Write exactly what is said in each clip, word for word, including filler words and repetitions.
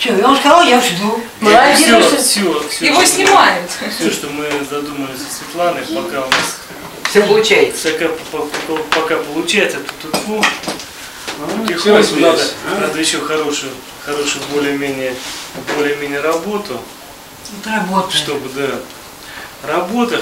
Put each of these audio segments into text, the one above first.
Все, и он сказал, я жду. Все, все, все. Его снимают. Все, что мы задумали со Светланой, пока у нас все получается. Пока, пока получается, тут тут потихоньку надо, надо еще хорошую, хорошую более-менее, более-менее работу. Работа. Чтобы, да, работа.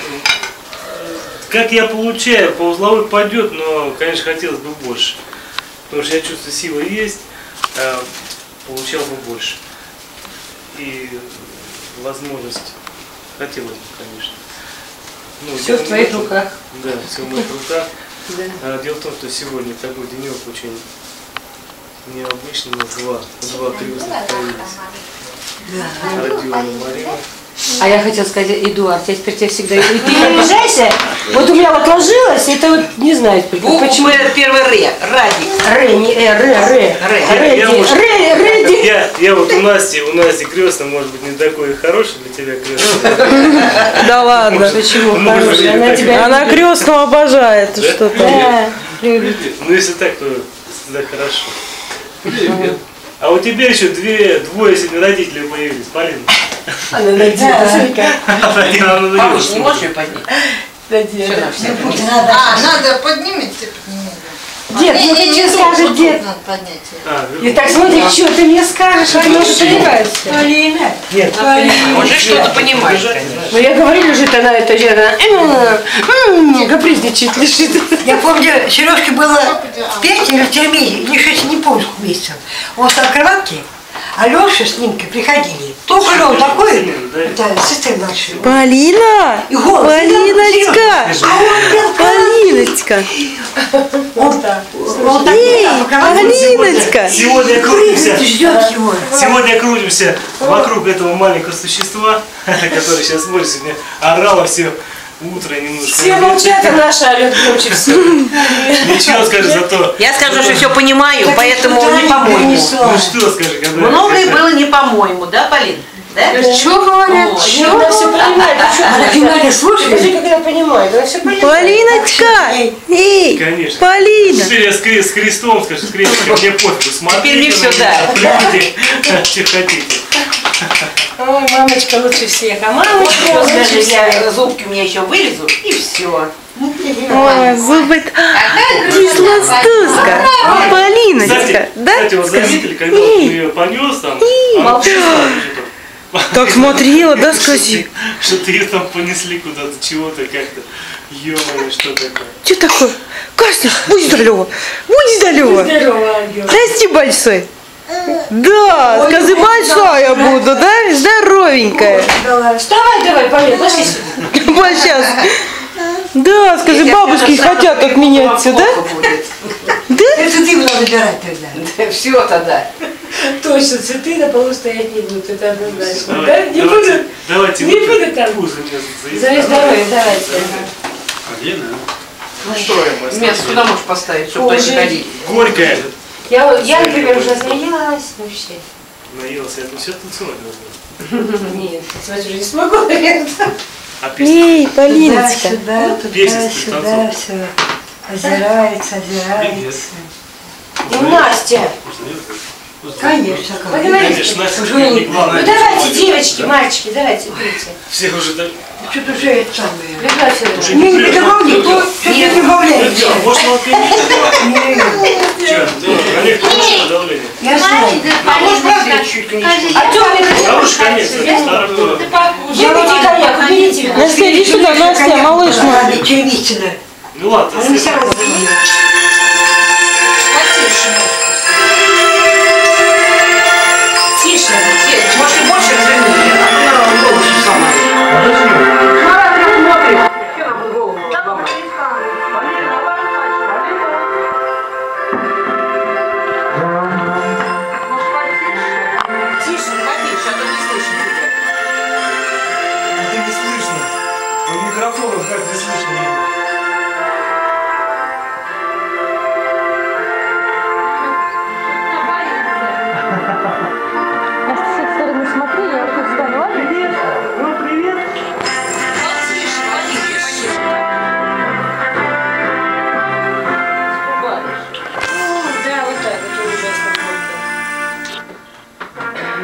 Как я получаю, по узловой пойдет, но, конечно, хотелось бы больше. Потому что я чувствую, сила есть, а получал бы больше. И возможность хотелось бы, конечно. Ну, все в твоих руках. Да, все в моих руках. Да. А, дело в том, что сегодня такой денек очень необычный, у нас два, два крестных появились. Да. Родион и Марина. А я хотела сказать, Эдуард, я теперь тебя всегда... И ты не обижайся, вот у меня вот ложилось, это вот, не знаю, почему это первый Ре, Ради. Ре, не Э, Ре, Ре, Ре, Ре, Ре, я, я вот у Насти, у Насти крестный, может быть, не такой хороший для тебя крестный. Да ладно. Почему хороший? Она тебя... Она крестного обожает, что-то. Да, любит. Ну, если так, то всегда хорошо. Привет. А у тебя еще две, двое сегодня родителей появились, Полина. Она надеется. Она Помочь не можешь ее поднять? А, надо поднимать, ты подними. Дед, ну ты что скажешь, дед? И так смотри, что ты мне скажешь, а ты уже понимаешь. Полина. Нет, уже что-то понимаешь, конечно. Ну я говорю, лежит она, это же она капризничает, лежит. Я помню, Сережке было пять или в термине, не шесть, не помню сколько месяцев. Он стал в кроватке, а Леша с Нимкой приходили. Только же он такой, это сестра младшая. Полина! И голос. Полиночка! Полиночка! Он, он так, Эй, по кроватке Полиночка! Сегодня крутимся, ждет его. сегодня крутимся вокруг этого маленького существа, который сейчас смотрит, сегодня орало все утро немножко. Все молчат, а наша орет громче всего. Ничего скажи зато. Я скажу, что все понимаю, поэтому не по-моему. Ну что скажи, когда... Многое было не по-моему, да, Полин? Да? Что говорят? Что? Она все понимает. Она внимательно слушает. Скажи, как она понимает. Она все понимает. Полиночка! Эй, Конечно. Полина! Теперь я с, крест, с крестом, скажи, с крестиком, мне пофигу, смотрите. Теперь мне все, да. Плюньте, что хотите. Ой, мамочка лучше всех. А мамочка лучше Даже всех. я зубки у меня еще вылезут, и все. Ой, зубы... Кислостузка! Полиночка, Кстати, да? кстати, вот заметили, когда вот ее понес там, она что-то... Так смотрела, да, скажи? Что-то ее там понесли куда-то, чего-то как-то. Ё-моё, что такое? Что такое? Костя, будь здорова! Будь здорова! Здорово, ангел. Расти большой! Да, скажи, большая буду, да? Здоровенькая. Вставай давай, Полин, пошли сюда. Вот сейчас. Да, скажи, бабушки хотят отменять все, да? Да? Это ты надо выбирать тогда. Все тогда. Точно, цветы на полу стоять не будут, это однозначно. Давай, Да? Не давайте, будут? давайте Не вот будут там? пузо мне за- За здоровье, давайте. Полина? Ну что я мой Место куда можешь поставить, чтобы Ой, туда не ходить? Горькая. Я, я, например, уже наелась вообще. Наелся, я тут все танцевать должен. Нет, танцевать уже не смогу, наверное. А песня? Эй, Полиночка. Сюда, Песня туда, сюда, танцует. все. Озирается, озирается. И Настя. Конечно, как. Поговорите. Конечно, Настя, Уже не не главное. Ну давайте, девочки, мальчики, давайте, пейте. Все уже так. Что-то уже это самое. Прекрасно. Уже Не, не прет. добавляй, никто что-то не добавляет. Что, может, алкоголь? Че, Олег, хорошее давление. Я знаю. А можешь брать чуть коньячку? А Тёмик, Хороший конец, старый тоже. выпейте коньяк, уберите. Настя, иди сюда, Настя, малыш мой. Черемисина. Ну ладно, Она не если- сразу. Тише. Может, и больше разверни, а то на голову сломает. Тише, потише, а то не слышно тебя. Это не слышно. В микрофонах как здесь слышно? Настя, с этой стороны смотри, я тут встану, ладно? Ну, привет. Потише, потише. Да, вот так, это ужасно.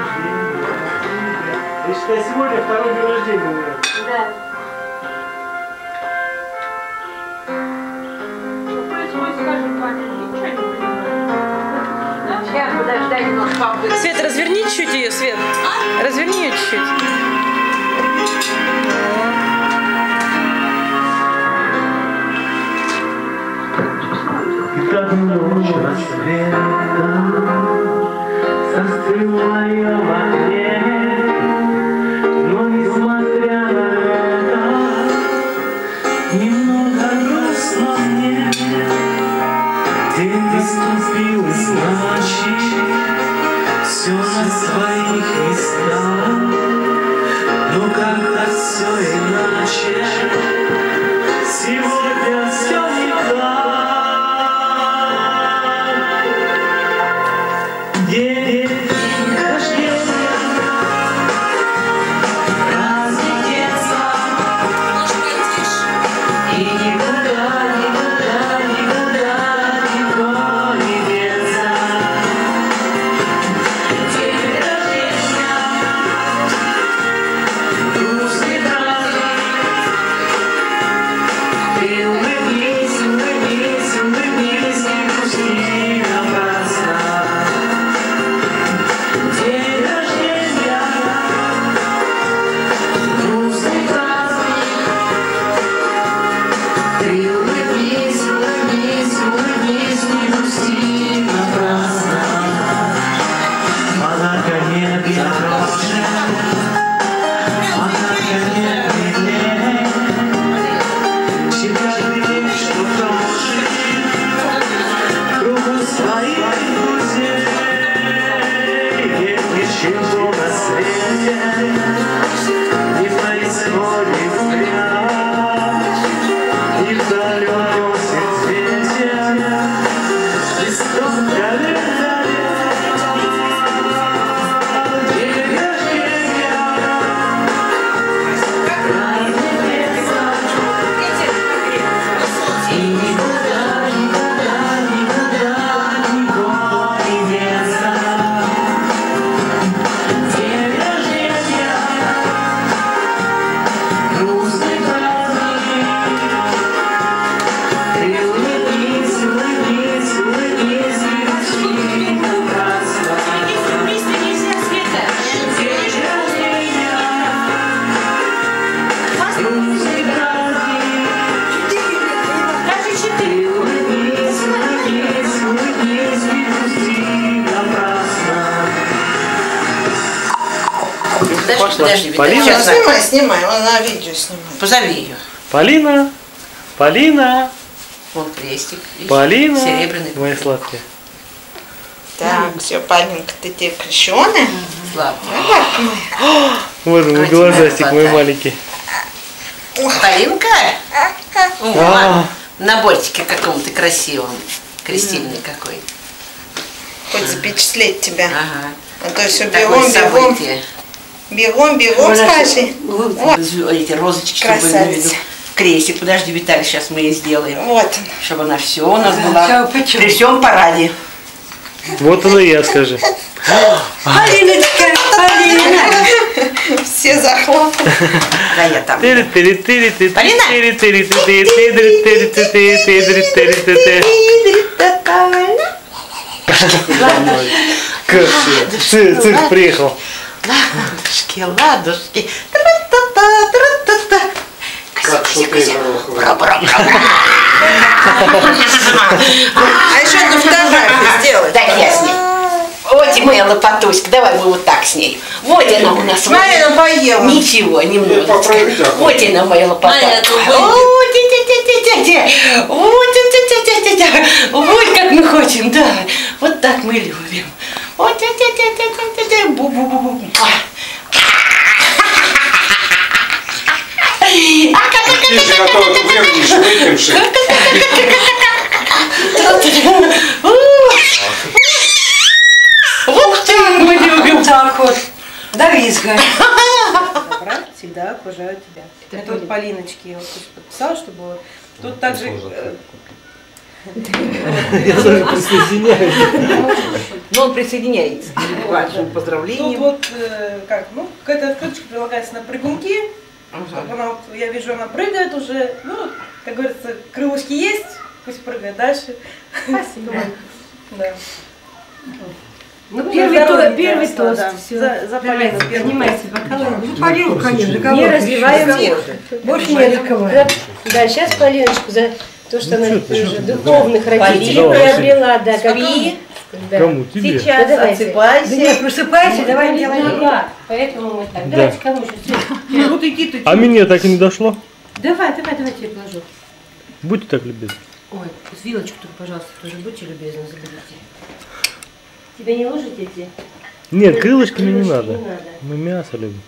тебя сегодня второй день рождения у меня. Да. Сейчас подождай немножко побыть. Свет, разверни чуть-чуть ее, Свет. Разверни ее чуть-чуть. Как ночь рассветом застыла я в окне, но несмотря на это, немного грустно мне. День наступил из ночи, все на своих местах, но как-то все иначе. Сегодня все не так. День рождения, праздник детства, и никогда, никогда, никогда никто не деться. День рождения, грустный праздник, ты улыбнись, улыбнись, улыбнись, не грусти напрасно. День рождения, грустный праздник, ты улыбнись, улыбнись, улыбнись, не грусти напрасно. Подарка нет для дрожи, подарка нет мне, каждый день, что прожить в кругу своих друзей. Нет ничего на свете не происходит зря, и в далеком свете листок календаря. День рождения, праздник детства, и никогда, никогда, никогда никого не место. День рождения, грустный праздник, ты улыбнись, улыбнись, улыбнись, не грусти напрасно. День рождения, грустный праздник, ты улыбнись, улыбнись, улыбнись, не грусти напрасно. Подожди, подожди, Полина? сейчас Снимай, снимай, он на видео снимает. позови ее. Полина, Полина, Вон крестик. видишь, Полина, серебряный. мои сладкие. Так, все, Полинка, ты теперь крещеная? Сладкий. Вот мой Давайте глазастик, моя мой фото. маленький. Полинка? О, А. на бортике каком-то красивом. Крестильный какой. Хоть запечатлеть тебя. Ага. А то все Такое бегом, бегом, событие. бегом, бегом, скажи. Вот эти розочки, чтобы были на виду. Красавица. Крестик, подожди, Виталий, сейчас мы ей сделаем. Вот он. Чтобы она все у нас Да, была всё, почему? при всем параде. Вот оно и я, скажи. Полиночка, Полина. Все захлопали. Да, я там. Полина! Цирк приехал. Ладушки, ладушки. Тра-та-та, тра-та-та. Как шутки гороховые. А еще одну фотографию сделать. Так я с ней. Вот и моя лопатуська. Давай мы вот так с ней. Вот она у нас. Смотри, она поела. Ничего, немножечко. поправить, а? Вот она моя лопата. Маня, ты О, тя-тя-тя-тя-тя. Вот, тя-тя-тя-тя-тя. Вот как мы хотим, да. Вот так мы любим. Вот, тя-тя-тя-тя-тя-тя. Бу-бу-бу-бу. Если готовы, то выпьешь, выпьешь. Вот так мы любим. Так вот, до визга. Брат всегда окружаю тебя. Это вот Полиночке я вот подписала, чтобы вот тут также э, Я тоже присоединяюсь. Но он присоединяется к вашим Тут поздравлениям. вот, э, как, ну, какая-то открыточка прилагается на прыгунки. Чтобы она, вот, я вижу, она прыгает уже. Ну, как говорится, крылышки есть, пусть прыгает дальше. Спасибо. Да. Ну, Ну, первый, за то, здоровье, первый конечно, тост. да. Все. За- за Давайте, Полину первый. поднимайте бокалы. Ну, Полину, конечно, Не кого развиваем еще? их. Больше не за кого. Да, да, сейчас Полиночку за то, что Ну, она чё ты, уже чё ты? духовных родителей Полина. приобрела, да, как Спи. да. Кому? Тебе? Сейчас Ну, давайте. отсыпайся. Да нет, просыпайся, давай делай. Нога, поэтому мы так. Да. Давайте кому еще? Вот иди ты. А мне так и не дошло. Давай, давай, давай, тебе положу. Будьте так любезны. Ой, вилочку только, пожалуйста, тоже будьте любезны, заберите. Тебе не ложить эти? Нет, крылышками не Крылышки надо. не надо. Мы мясо любим.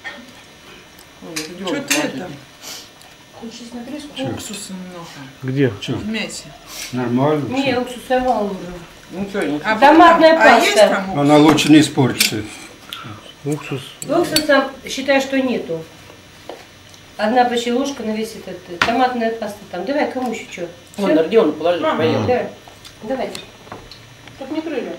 Что ты это? Учись на крышку. Уксуса много Где? в мясе. Нормально. Не, уксусовал уже. Ничего, ничего. А Томатная вот там- А есть паста. там уксус? Она лучше не испортится. Уксус. Уксуса, считаю, что нету. Одна почти ложка на весь этот, э, томатная паста там. Давай, кому еще что? Вон, Родион, положи, поел. Да. Давайте. Чтоб не крылья.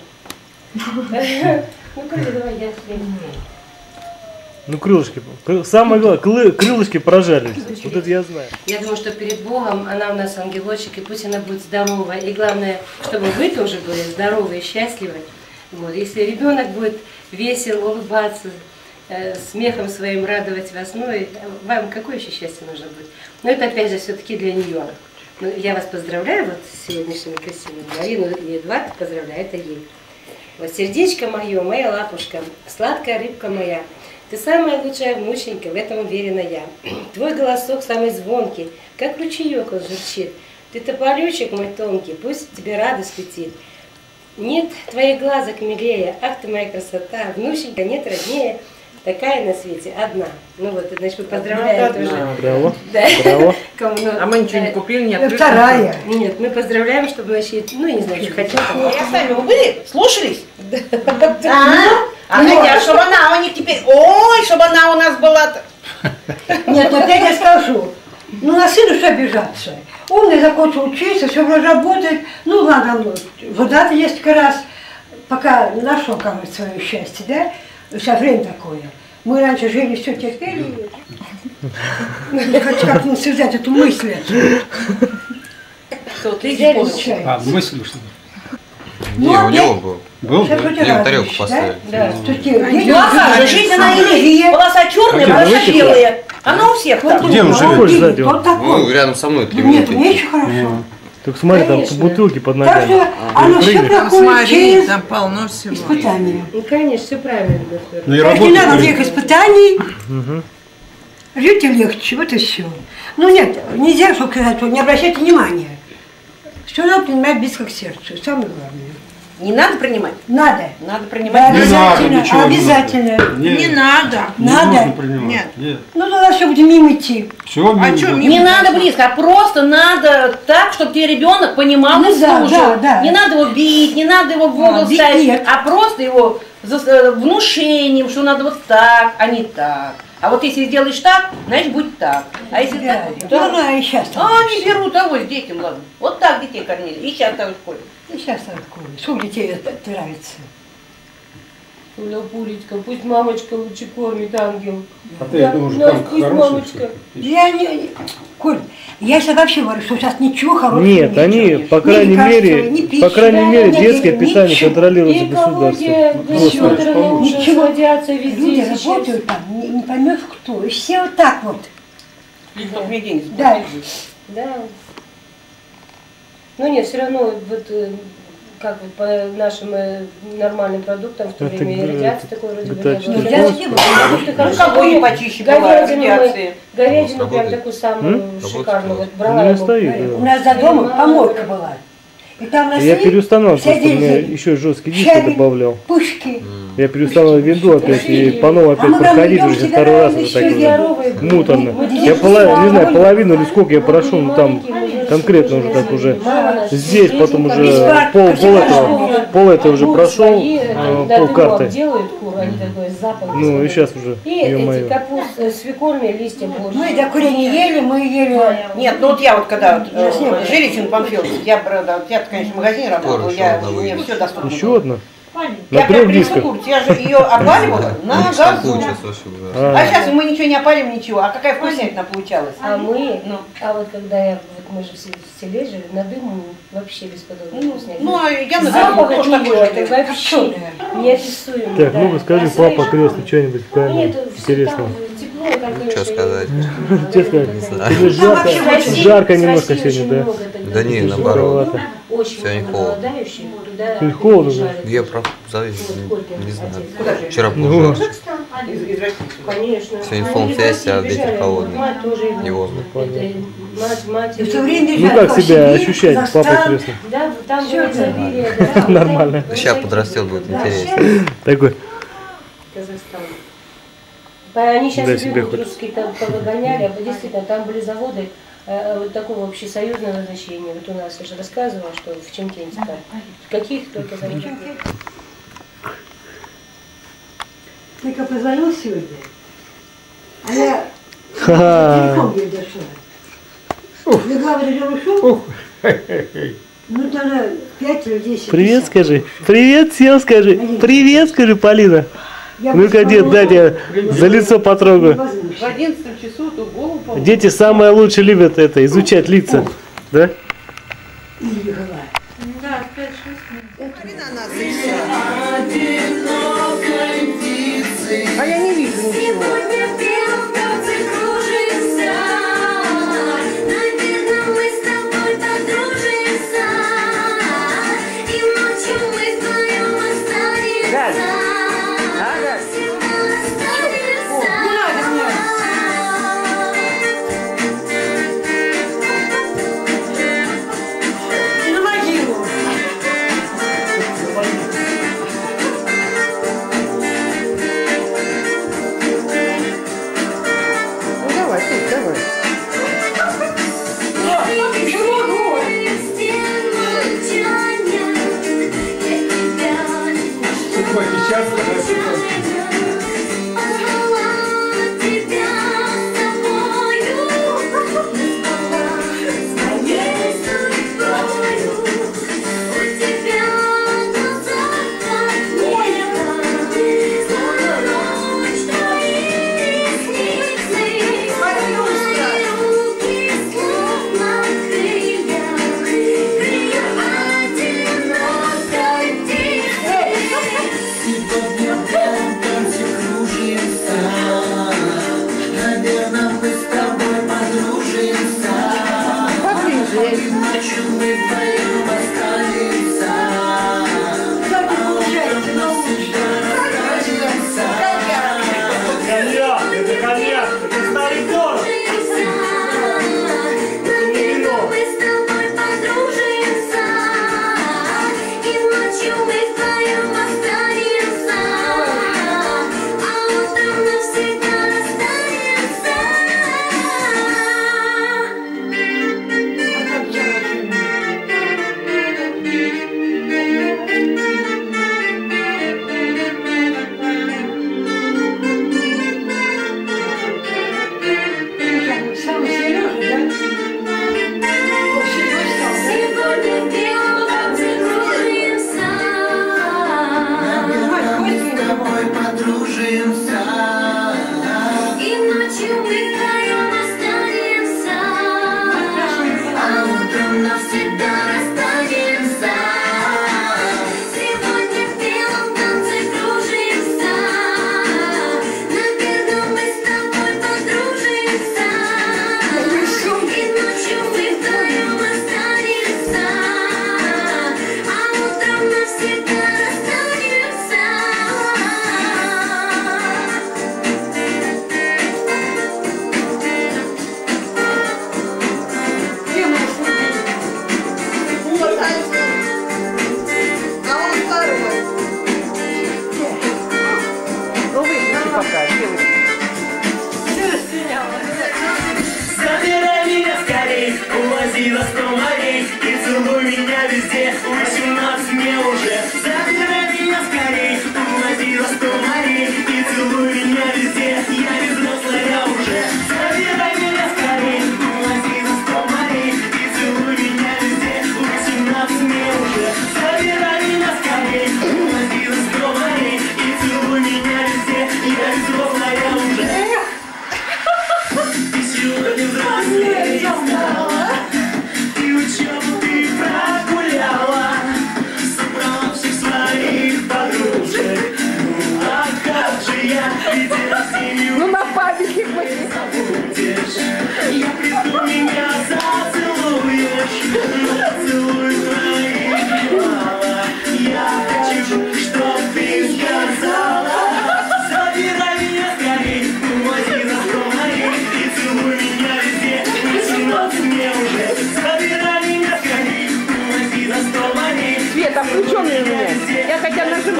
Ну, крылья давай, я себе. Ну крылышки. кры- Самое главное, клы- крылышки прожарились. Вот это я знаю. Я думаю, что перед Богом она у нас ангелочек, и пусть она будет здорова. И главное, чтобы вы тоже были здоровы и счастливы. Вот. Если ребенок будет весел, улыбаться, э, смехом своим радовать вас, ну и вам какое еще счастье нужно будет? Но это опять же все-таки для нее. Ну, я вас поздравляю вот с сегодняшними красивыми. Марину и Эдуард поздравляю, это ей. Вот сердечко мое, моя лапушка, сладкая рыбка моя. Ты самая лучшая внученька, в этом уверена я. Твой голосок самый звонкий, как ручеек он журчит. Ты тополечек мой тонкий, пусть тебе радость летит. Нет твоих глазок милее, ах ты моя красота, внученька нет роднее, такая на свете одна. Ну вот, значит, мы поздравляем Одна. тоже. Браво. Да. Браво. Кому, ну, А мы ничего не э, купили, не Это открыли. вторая. Нет, мы поздравляем, чтобы значит, ну не знаю, что хотят. А сами вы были? Слушались? А? А хотят, чтобы она у них теперь... Ой, чтобы она у нас была... Нет, вот я тебе скажу. Ну, на сына что обижаться? Умный, закончил учиться, все вроде работает. Ну, ладно, ну, вода-то есть как раз, пока нашел, короче, свое счастье, да? Сейчас время такое. Мы раньше жили, все терпели. Ну, хочу как-нибудь связать эту мысль. Что, ты Взяли исполнил? чай. А, мысль что Не, Ну, у я- него был. был? Сейчас да? вроде Ему радуешь, тарелку да? поставить. Да. Что тебе, Ну а как же, жизнь она есть. Полоса черная, Где, полоса давайте белая. Она у всех так. Где он живет? Вот сзади? вот Ну, такой. рядом со мной три Нет, минуты. мне еще хорошо. Так смотри, там Конечно. бутылки под Так ногами. что оно все Прыгай. Там проходит смотри, через там полно всего. испытания. Ну, конечно, все правильно. доктор. Ну и Так не надо работать. никаких испытаний. Мгм. Жить легче, вот и все. Ну нет, нельзя, что сказать, что не обращайте внимания. Все надо принимать близко к сердцу, самое главное. Не надо принимать? Надо. Надо Да, принимать. Не надо, обязательно, ничего не обязательно. надо. Не Не, надо. не Надо. нужно принимать. Нет. Нет. Ну тогда все будем мимо идти. Все, А чё, Не надо близко, а просто надо так, чтобы тебе ребенок понимал Ну и да, слушал. да, да. Не надо его бить, не надо его в А, угол бить ставить, нет. а просто его за- э, внушением, что надо вот так, а не так. А вот если сделаешь так, значит будет так. А если Да, так, вот ну, так. ну, и сейчас. А они берут авось детям, ладно. Вот так детей кормили. И сейчас так в школе. И сейчас такое. Сколько детей это нравится? Пуля, пулечка, пусть мамочка лучше кормит ангел. А ты, я думаю, Да, там пусть хороший мамочка. всё. Я не, не- Коль, я сейчас вообще говорю, что сейчас ничего хорошего Нет, нет. они, по Ни крайней лекарства, мере, ни пищи, по крайней да, мере, ни- детское ни- питание ничего. контролируется Экология, государством. государство Господи, уже Ничего. садятся везде Люди сейчас. работают там, не, не поймешь кто. И все вот так вот. Чтоб мне деньги Да. Да. Ну нет, все равно вот э, как вот по нашим э, нормальным продуктам в то Это время и г- радиации это- такой вроде бы это не было. что? Радиации не было. Продукты Ну, хорошие кого были. и почище была Говядину мы- радиации. Говядину прям Работает. такую самую М? шикарную. Вот Ну, брала не я стоит, говорю, да. У нас за домом помойка была. И там на Я столе переустанавливал, вся просто у меня зелень, еще жесткий диск щавель, добавлял. пушки. Я переустанавливал винду опять и по новой А опять мы там проходить идем уже всегда второй раз на это еще так уже здоровые. муторно. Мы Я делимся пола- не знаю, на половину или сколько я прошел, ну там маленькие, мы конкретно уже так уже здесь, потом уже Беспарк, пол, пол почему этого, же? пол этого уже Круг прошел, свои, э, они до пол дымов карты. делают круг, они такой запах. Ну и сейчас уже, И эти ё-моё. капусты, свекольные листья больше. Мы до кури не ели, мы ели... Нет, ну вот я вот когда вот, Я с ним э, Жиличин, Панфилов, я, правда, вот я, конечно, в магазине работала, я, мне все доступно. Еще одна? Я На прям трех принесу дисках. курицу, я же ее опаливала на газу. А, А сейчас мы ничего не опалим, ничего. А какая вкуснятина получалась? А мы, Ну. а вот когда я, вот мы же в селе- в селе жили, на дыму вообще бесподобно Ну, вкуснятина. ну, а я на Запах газу от тоже такой нее, же. это вообще неописуемо. Так, да. ну-ка скажи, Бросаешь папа крестный, что-нибудь в камере Нет, интересного. там тепло, как Что сказать? Что сказать? Не знаю. Тебе жарко, В России- жарко в немножко России сегодня, очень да? много таких Да не, людей. наоборот. Жарковато. Очень Сегодня много холодно. голодающих, туда Сегодня холодно, приезжали. Я про завис, Вот, Колькин, не знаю. отец. Куда же? Вчера Ну, был жарко. Из, из России. Конечно. Сегодня Они солнце из есть, а России ветер бежали, холодный. мать тоже его- И воздух. это, мать, мать И в его- то время Ну как себя ощущаете, папа крестный? Да, там Всё было это изобилие, да. Нормально. Там Сейчас всякие подрастет, были. будет Да, интересно. Такой, Казахстан. Они сейчас Да, себе бегут, хоть. русские там повыгоняли, а действительно там были заводы э, вот такого общесоюзного назначения. Вот у нас, я же рассказывала, что в Чемкенте там. Каких только заводов. Только позвонил сегодня, а я ха-ха. телефон ей дошла. Я говорю, я ушел. Ну, тогда пять или десять. Привет часов. скажи. Привет всем скажи. Привет скажи, Полина. Я Ну-ка, дед, посмотрела, дай я за лицо потрогаю. возьмешь. В одиннадцатом часу ту голову помыть. Дети самое лучше любят это, изучать лица. Да? И голова. А я не вижу ничего. Сегодня в белом танце кружимся, наверное, мы с тобой подружимся, и ночью мы вдвоем останемся, всегда останемся. На могилу. Ну давай, ты, давай. Одинокой птицы.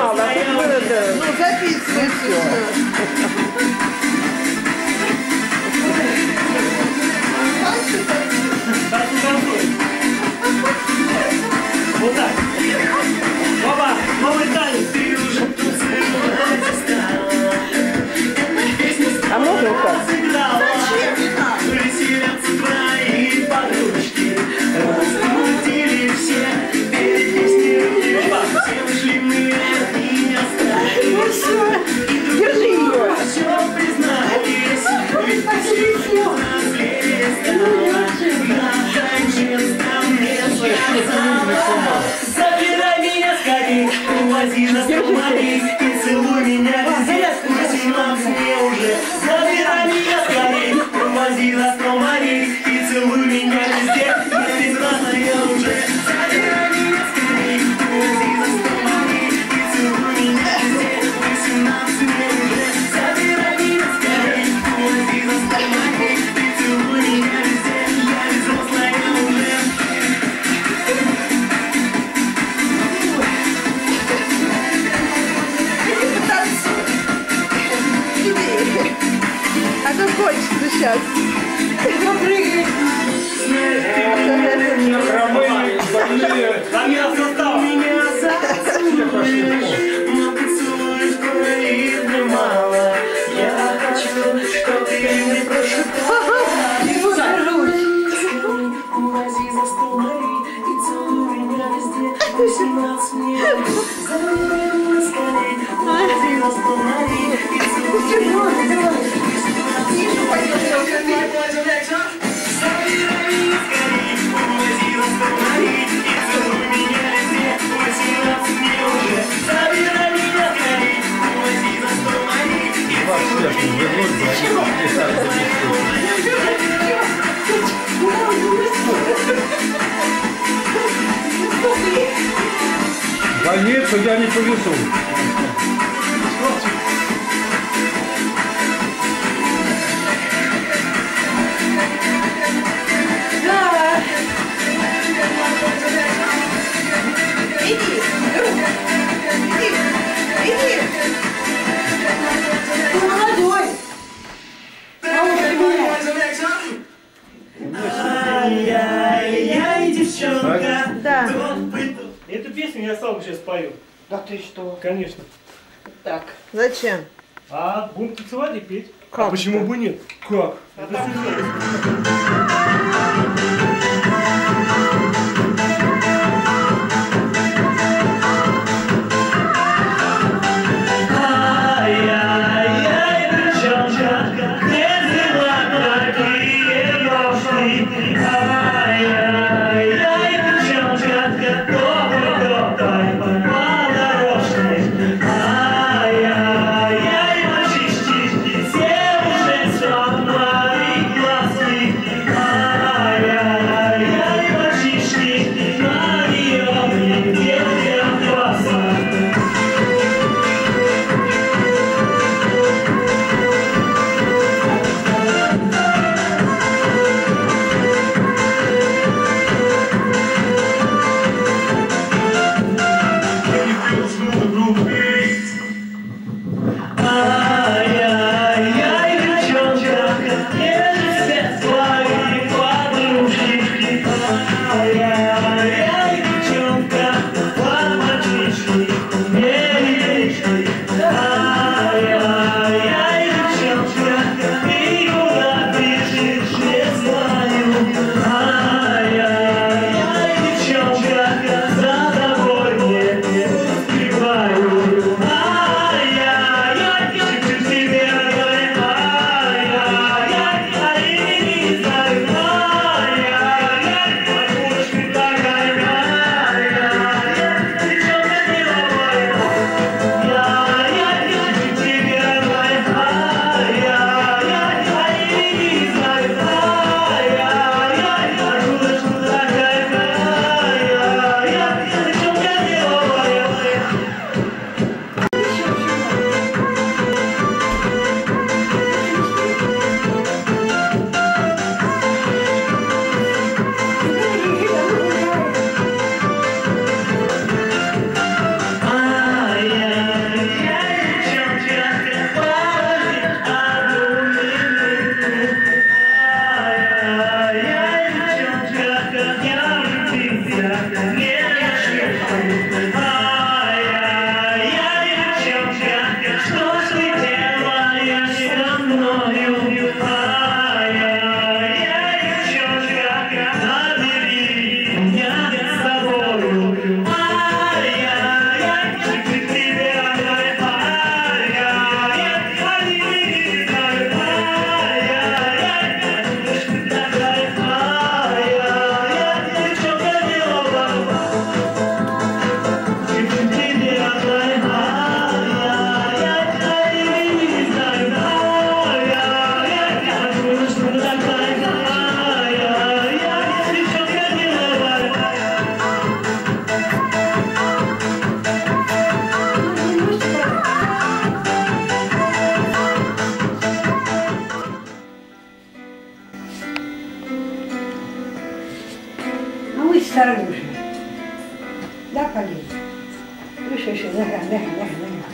мало, тут было, да. Ну, записывай все. Танцуй, танцуй. Вот так. Баба, новый танец. А можно вот так? Веселятся твои подружки, раскрутили все перед песней. Все ушли мы от меня остались. Держи ее. Все признались, ведь ты у нас перестала. Наконец-то мне сказала. Забирай меня скорей, увози на сто морей и целуй меня везде. Восемнадцать мне уже. Забирай меня скорей, увози на сто морей и целуй меня везде. Если рано я уже. Забирай меня скорей, увози на сто морей и целуй меня везде. Восемнадцать мне уже. Забирай меня скорей, увози на сто морей и целуй меня везде. Я взрослая уже. А то хочется сейчас. Попрыгай. Замена состава. Меня зацелуешь, но поцелуешь крови мало. Я хочу, чтоб ты мне прошептала. Не сажусь. Увози за сто морей и целуй меня везде. Восемнадцать мне. Забирай меня скорей, увози за сто морей и целуй меня везде. Забирай меня скорей, увози за сто морей и целуй меня везде. Восемнадцать мне уже. Забирай меня скорей, увози за сто морей и целуй В больницу я не повезу. Ты молодой. Ай-яй-яй, девчонка. Да. Эту песню я сам сейчас пою. Да ты что? Конечно. Так. Зачем? А будем танцевать и петь. Как А почему это? бы нет? Как? Это серьезно. Ай-яй-яй, девчонка, ты взяла такие ножки. Ай-яй-яй, девчонка, топай-топай по дорожке. Ай-яй-яй, мальчишки, все уже сломали глазки. Ай-яй-яй. стороны же. Да, полез. Выше, выше, нога, нога, нога, нога.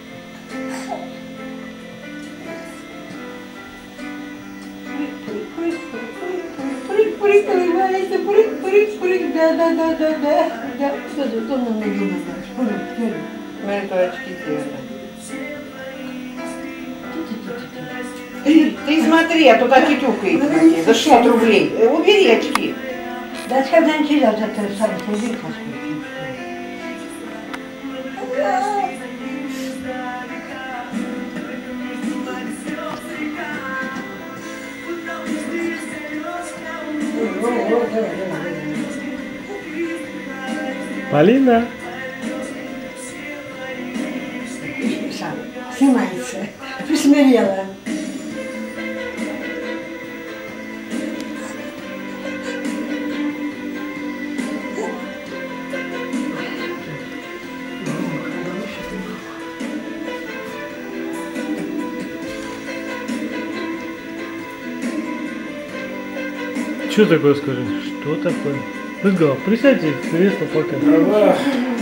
Прыг, прыг, улыбайся, прыг, прыг, прыг, да, да, да, да, да, да, что ты, что нам нужно, Это очки делали. Ты, ты смотри, а туда тетюкает. За шестьсот рублей. Убери очки. Да, когда не терял, это самое телевизор. Полина. Снимается. Присмирела. Что такое, скажи? Что такое? Рыгал, присядьте в кресло пока.